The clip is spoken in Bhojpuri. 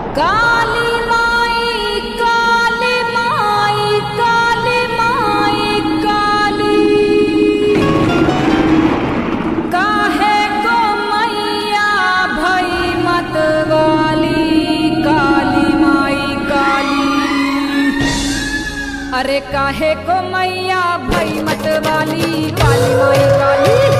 काली माई काली माई काली माई काली काहे को मैया भई मत वाली काली माई काली। अरे काहे को मैया भई मत वाली काली माई काली।